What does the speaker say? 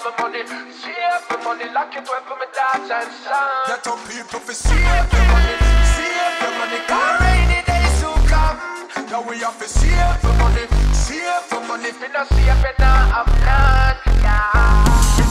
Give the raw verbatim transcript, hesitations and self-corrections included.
my money, save my money, lock it away for my dance and song. Get up people for save your money, save your money, cause rainy days to come. Now we have to save your money, save your money. If you not save it now, I'm not, yeah.